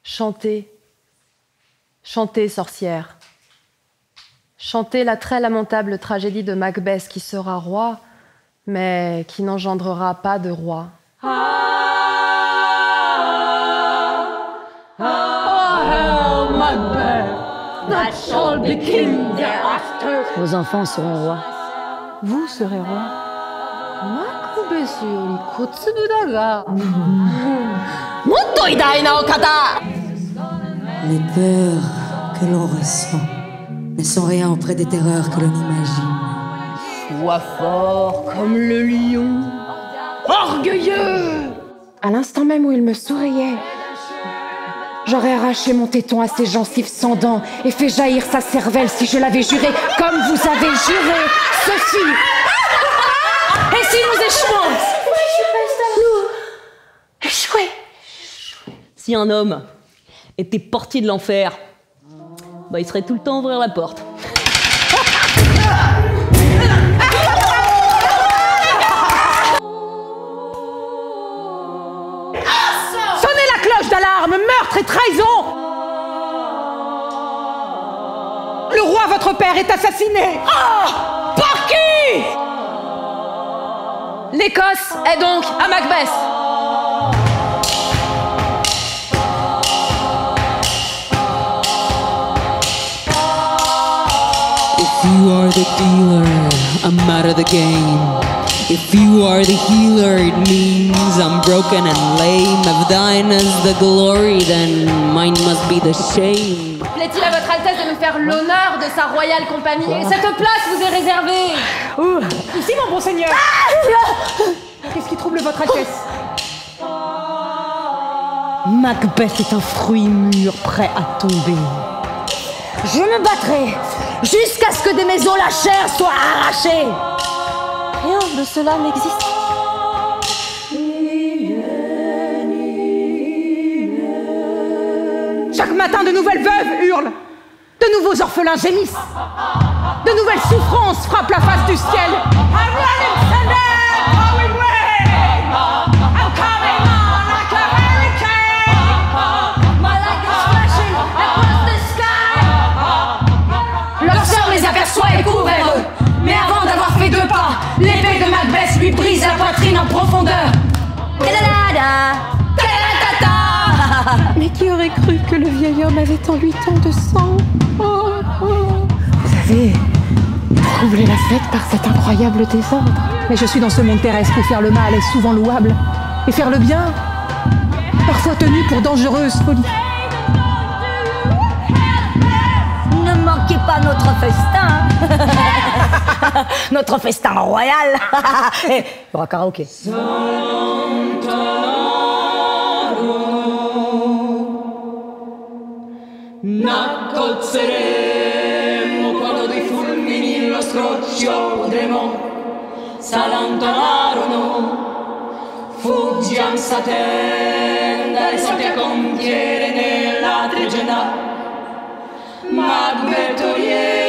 Chantez, chantez, sorcière. Chantez la très lamentable tragédie de Macbeth qui sera roi, mais qui n'engendrera pas de roi. Vos enfants seront rois. Vous serez roi. Les peurs que l'on ressent ne sont rien auprès des terreurs que l'on imagine. Sois fort comme le lion, orgueilleux. À l'instant même où il me souriait, j'aurais arraché mon téton à ses gencives sans dents et fait jaillir sa cervelle si je l'avais juré, comme vous avez juré, Sophie. Et si nous échouons? Nous échouer. Si un homme était portier de l'enfer, bah il serait tout le temps à ouvrir la porte. Sonnez la cloche d'alarme, meurtre et trahison. Le roi, votre père, est assassiné. Par qui? L'Écosse est donc à Macbeth. If you are the dealer, I'm out of the game. If you are the healer, it means I'm broken and lame. If thine is the glory, then mine must be the shame. Plaît-il à votre Altesse de me faire l'honneur de sa royale compagnie? Cette place vous est réservée. Ici, mon bon seigneur. Qu'est-ce qui trouble votre Altesse? Macbeth est un fruit mûr prêt à tomber. Je me battrai jusqu'à ce que de mes os la chair soit arrachée. Rien de cela n'existe. Chaque matin, de nouvelles veuves hurlent. De nouveaux orphelins gémissent. De nouvelles souffrances frappent la face du ciel. Leur sœur les aperçoit et court vers eux. Mais avant d'avoir fait 2 pas, l'épée de Macbeth lui brise la poitrine en profondeur. Mais qui aurait cru que le vieil homme avait en lui tant de sang? Vous avez troublé la fête par cet incroyable désordre. Mais je suis dans ce monde terrestre où faire le mal est souvent louable. Et faire le bien, parfois tenu pour dangereuse folie. Ne manquez pas notre festin. Notre festin royal. Il y aura karaoké. N'accozzeremo quando dei fulmini lo scrocchio udremo, s'allontanarono, fuggiam sa tenda e sappia compiere nella tregenda. Macbeth